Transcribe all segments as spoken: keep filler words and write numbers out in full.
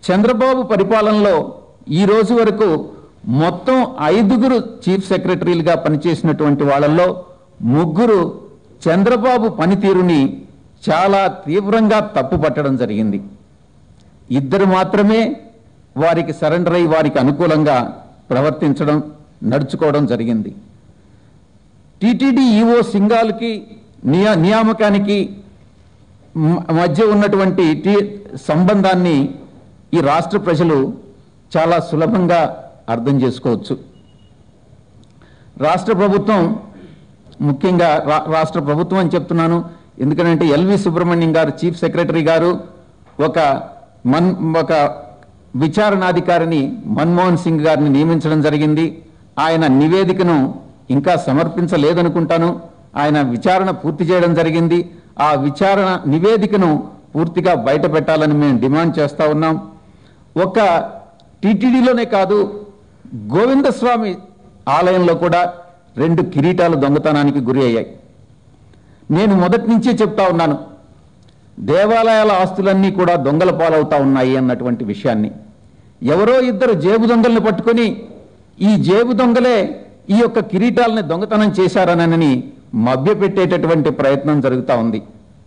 చంద్రబాబు పరిపాలనలో ఈ రోజు వరకు మొత్తం ఐదుగురు చీఫ్ సెక్రటరీలుగా పనిచేసినటువంటి వాళ్ళల్లో ముగ్గురు చంద్రబాబు పనితీరుని చాలా తీవ్రంగా తప్పుపట్టడం జరిగింది. ఇద్దరు మాత్రమే వారికి సరెండర్ అయి వారికి అనుకూలంగా ప్రవర్తించడం నడుచుకోవడం జరిగింది. టీటీడీ ఈవో సింఘాల్కి నియా నియామకానికి మధ్య ఉన్నటువంటి టీ సంబంధాన్ని ఈ రాష్ట్ర ప్రజలు చాలా సులభంగా అర్థం చేసుకోవచ్చు. రాష్ట్ర ప్రభుత్వం, ముఖ్యంగా రాష్ట్ర ప్రభుత్వం అని చెప్తున్నాను ఎందుకంటే ఎల్వి సుబ్రహ్మణ్యం గారు చీఫ్ సెక్రటరీ గారు ఒక మన్ ఒక విచారణాధికారిని మన్మోహన్ సింగ్ గారిని నియమించడం జరిగింది. ఆయన నివేదికను ఇంకా సమర్పించలేదనుకుంటాను. ఆయన విచారణ పూర్తి చేయడం జరిగింది. ఆ విచారణ నివేదికను పూర్తిగా బయట పెట్టాలని మేము డిమాండ్ చేస్తూ ఉన్నాం. ఒక టీటీడీలోనే కాదు, గోవిందస్వామి ఆలయంలో కూడా రెండు కిరీటాలు దొంగతనానికి గురి అయ్యాయి. నేను మొదటి నుంచే చెప్తా ఉన్నాను, దేవాలయాల ఆస్తులన్నీ కూడా దొంగల పాలవుతా ఉన్నాయి అన్నటువంటి విషయాన్ని. ఎవరో ఇద్దరు జేబు దొంగల్ని పట్టుకొని ఈ జేబు దొంగలే ఈ యొక్క కిరీటాలని దొంగతనం చేశారనని మభ్యపెట్టేటటువంటి ప్రయత్నం జరుగుతూ ఉంది.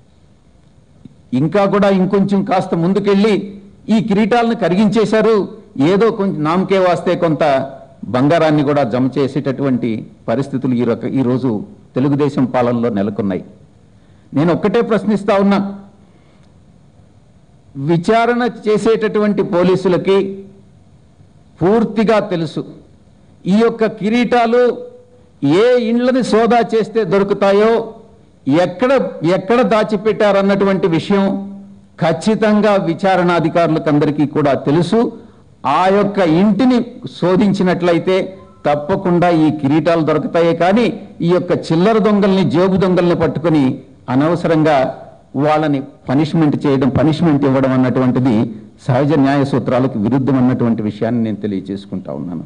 ఇంకా కూడా ఇంకొంచెం కాస్త ముందుకెళ్ళి ఈ కిరీటాలను కరిగించేశారు, ఏదో కొంచెం నామకే వాస్తే కొంత బంగారాన్ని కూడా జమ చేసేటటువంటి పరిస్థితులు ఈ రక ఈరోజు తెలుగుదేశం పాలనలో నెలకొన్నాయి. నేను ఒక్కటే ప్రశ్నిస్తా ఉన్నా, విచారణ చేసేటటువంటి పోలీసులకి పూర్తిగా తెలుసు ఈ యొక్క కిరీటాలు ఏ ఇండ్లని సోదా చేస్తే దొరుకుతాయో, ఎక్కడ ఎక్కడ దాచిపెట్టారన్నటువంటి విషయం ఖచ్చితంగా విచారణాధికారులకు అందరికీ కూడా తెలుసు. ఆ యొక్క ఇంటిని శోధించినట్లయితే తప్పకుండా ఈ కిరీటాలు దొరుకుతాయే కానీ ఈ యొక్క చిల్లర దొంగల్ని జేబు దొంగల్ని పట్టుకొని అనవసరంగా వాళ్ళని పనిష్మెంట్ చేయడం పనిష్మెంట్ ఇవ్వడం అన్నటువంటిది సహజ న్యాయ సూత్రాలకు విరుద్ధం అన్నటువంటి విషయాన్ని నేను తెలియజేసుకుంటా ఉన్నాను.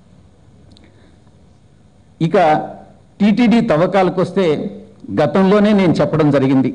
ఇక టీటీడీ తవ్వకాలకు వస్తే గతంలోనే నేను చెప్పడం జరిగింది,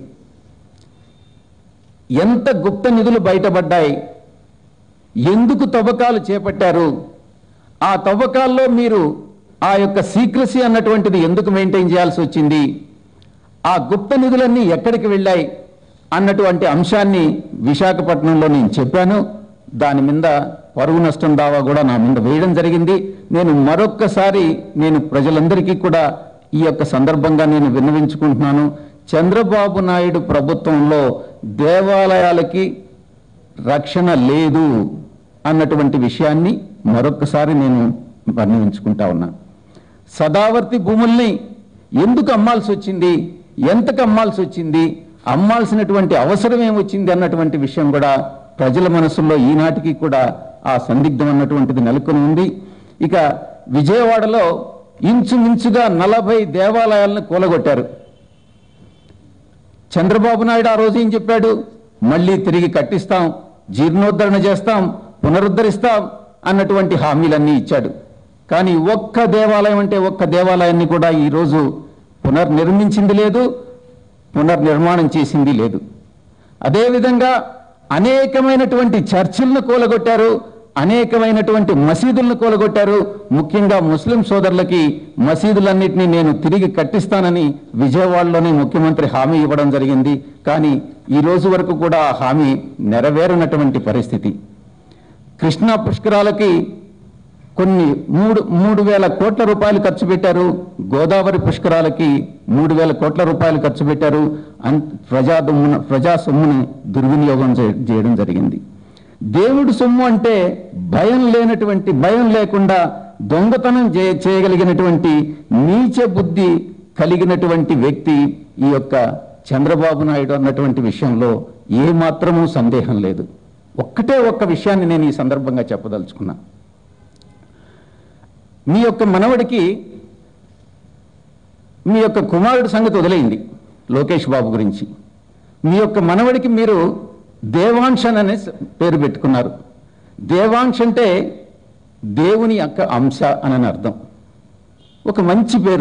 ఎంత గుప్త నిధులు బయటపడ్డాయి, ఎందుకు తవ్వకాలు చేపట్టారు, ఆ తవ్వకాల్లో మీరు ఆ యొక్క సీక్రసీ అన్నటువంటిది ఎందుకు మెయింటైన్ చేయాల్సి వచ్చింది, ఆ గుప్త నిధులన్నీ ఎక్కడికి వెళ్ళాయి అన్నటువంటి అంశాన్ని విశాఖపట్నంలో నేను చెప్పాను. దాని మీద పరువు నష్టం దావా కూడా నా మీద వేయడం జరిగింది. నేను మరొక్కసారి నేను ప్రజలందరికీ కూడా ఈ యొక్క సందర్భంగా నేను విన్నవించుకుంటున్నాను, చంద్రబాబు నాయుడు ప్రభుత్వంలో దేవాలయాలకి రక్షణ లేదు అన్నటువంటి విషయాన్ని మరొక్కసారి నేను వర్ణించుకుంటా ఉన్నా. సదావర్తి భూముల్ని ఎందుకు అమ్మాల్సి వచ్చింది, ఎంతకు అమ్మాల్సి వచ్చింది, అమ్మాల్సినటువంటి అవసరం ఏమొచ్చింది అన్నటువంటి విషయం కూడా ప్రజల మనసుల్లో ఈనాటికి కూడా ఆ సందిగ్ధం అన్నటువంటిది నెలకొని ఉంది. ఇక విజయవాడలో ఇంచుమించుగా నలభై దేవాలయాలను కూలగొట్టారు. చంద్రబాబు నాయుడు ఆ రోజు ఏం చెప్పాడు, మళ్ళీ తిరిగి కట్టిస్తాం, జీర్ణోద్ధరణ చేస్తాం, పునరుద్ధరిస్తాం అన్నటువంటి హామీలన్నీ ఇచ్చాడు. కానీ ఒక్క దేవాలయం అంటే ఒక్క దేవాలయాన్ని కూడా ఈరోజు పునర్నిర్మించింది లేదు, పునర్నిర్మాణం చేసింది లేదు. అదేవిధంగా అనేకమైనటువంటి చర్చిలను కూలగొట్టారు, అనేకమైనటువంటి మసీదులను కూలగొట్టారు. ముఖ్యంగా ముస్లిం సోదరులకి మసీదులన్నింటినీ నేను తిరిగి కట్టిస్తానని విజయవాడలోనే ముఖ్యమంత్రి హామీ ఇవ్వడం జరిగింది. కానీ ఈ రోజు వరకు కూడా ఆ హామీ నెరవేరనటువంటి పరిస్థితి. కృష్ణా పుష్కరాలకి కొన్ని మూడు మూడు వేల కోట్ల రూపాయలు ఖర్చు పెట్టారు, గోదావరి పుష్కరాలకి మూడు వేల కోట్ల రూపాయలు ఖర్చు పెట్టారు. అన్ ప్రజా దొమ్మున ప్రజా సొమ్మును దుర్వినియోగం చేయడం జరిగింది. దేవుడి సొమ్ము అంటే భయం లేనటువంటి భయం లేకుండా దొంగతనం చేయగలిగినటువంటి నీచ బుద్ధి కలిగినటువంటి వ్యక్తి ఈ యొక్క చంద్రబాబు నాయుడు అన్నటువంటి విషయంలో ఏమాత్రమూ సందేహం లేదు. ఒక్కటే ఒక్క విషయాన్ని నేను ఈ సందర్భంగా చెప్పదలుచుకున్నా. మీ యొక్క మనవడికి మీ యొక్క కుమారుడి సంగతి వదిలేయింది, లోకేష్ బాబు గురించి. మీ యొక్క మనవడికి మీరు దేవాంశన్ అనే పేరు పెట్టుకున్నారు. దేవాంశ్ అంటే దేవుని యొక్క అంశ అని అర్థం, ఒక మంచి పేరు.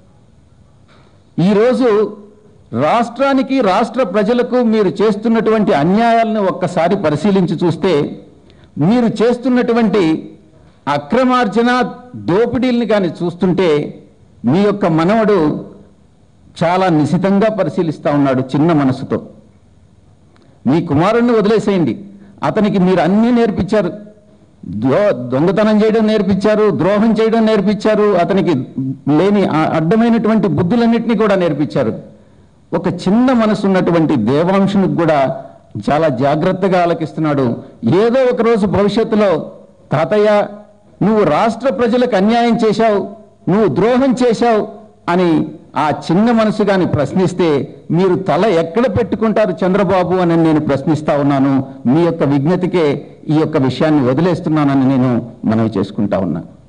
ఈరోజు రాష్ట్రానికి రాష్ట్ర ప్రజలకు మీరు చేస్తున్నటువంటి అన్యాయాలను ఒక్కసారి పరిశీలించి చూస్తే మీరు చేస్తున్నటువంటి అక్రమార్జన దోపిడీల్ని కానీ చూస్తుంటే మీ యొక్క మనవడు చాలా నిశితంగా పరిశీలిస్తూ ఉన్నాడు చిన్న మనసుతో. మీ కుమారుణ్ణి వదిలేసేయండి, అతనికి మీరు అన్నీ నేర్పించారు. దో దొంగతనం చేయడం నేర్పించారు, ద్రోహం చేయడం నేర్పించారు, అతనికి లేని అడ్డమైనటువంటి బుద్ధులన్నింటినీ కూడా నేర్పించారు. ఒక చిన్న మనసు ఉన్నటువంటి దేవాంశునికి కూడా చాలా జాగ్రత్తగా ఆలకిస్తున్నాడు. ఏదో ఒకరోజు భవిష్యత్తులో తాతయ్య నువ్వు రాష్ట్ర ప్రజలకు అన్యాయం చేశావు, నువ్వు ద్రోహం చేశావు అని ఆ చిన్న మనసు గాని ప్రశ్నిస్తే మీరు తల ఎక్కడ పెట్టుకుంటారు చంద్రబాబు అని నేను ప్రశ్నిస్తా ఉన్నాను. మీ యొక్క విజ్ఞతకే ఈ యొక్క విషయాన్ని వదిలేస్తున్నానని నేను మనవి చేసుకుంటా ఉన్నా.